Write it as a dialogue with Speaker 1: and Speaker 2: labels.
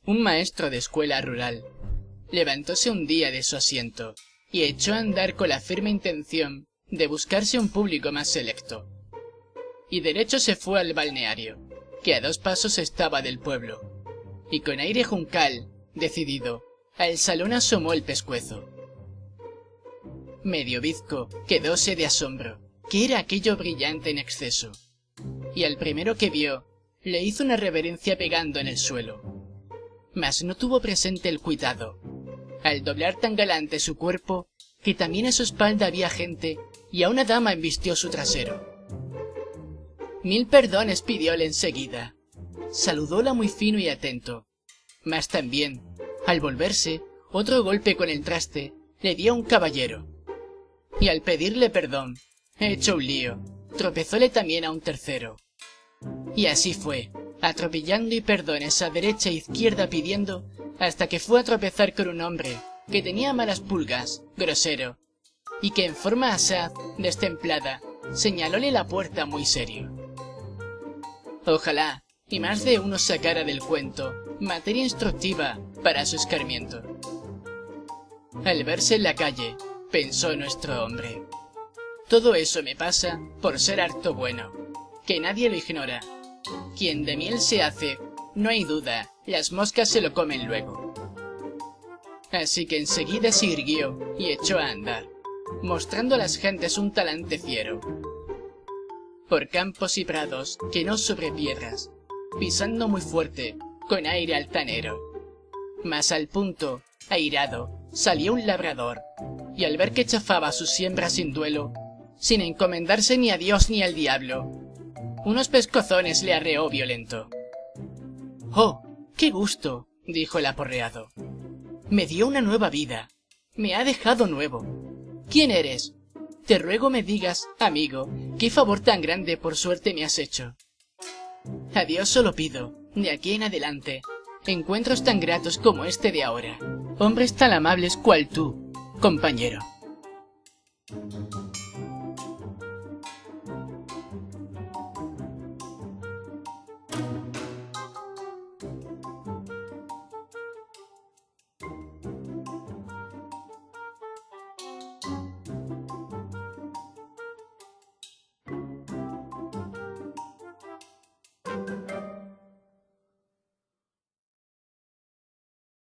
Speaker 1: Un maestro de escuela rural levantóse un día de su asiento y echó a andar con la firme intención de buscarse un público más selecto. Y derecho se fue al balneario, que a 2 pasos estaba del pueblo, y con aire juncal, decidido, al salón asomó el pescuezo. Medio bizco quedóse de asombro. ¿Qué era aquello brillante en exceso? Y al primero que vio, le hizo una reverencia pegando en el suelo. Mas no tuvo presente el cuidado, al doblar tan galante su cuerpo, que también a su espalda había gente, y a una dama embistió su trasero. 1000 perdones pidióle enseguida. Saludóla muy fino y atento. Mas también, al volverse, otro golpe con el traste le dio a un caballero. Y al pedirle perdón, hecho un lío, tropezóle también a un tercero. Y así fue, atropellando y perdones a derecha e izquierda pidiendo, hasta que fue a tropezar con un hombre que tenía malas pulgas, grosero, y que en forma asaz, destemplada, señalóle la puerta muy serio. Ojalá, y más de uno sacara del cuento, materia instructiva para su escarmiento. Al verse en la calle, pensó nuestro hombre: todo eso me pasa por ser harto bueno, que nadie lo ignora. Quien de miel se hace, no hay duda, las moscas se lo comen luego. Así que enseguida se irguió y echó a andar, mostrando a las gentes un talante fiero. Por campos y prados, que no sobre piedras, pisando muy fuerte, con aire altanero. Mas al punto, airado, salió un labrador, y al ver que chafaba su siembra sin duelo, sin encomendarse ni a Dios ni al diablo, unos pescozones le arreó violento. «¡Oh, qué gusto!», dijo el aporreado. «Me dio una nueva vida, me ha dejado nuevo. ¿Quién eres? Te ruego me digas, amigo, qué favor tan grande por suerte me has hecho. A Dios solo pido, de aquí en adelante, encuentros tan gratos como este de ahora, hombres tan amables cual tú, compañero».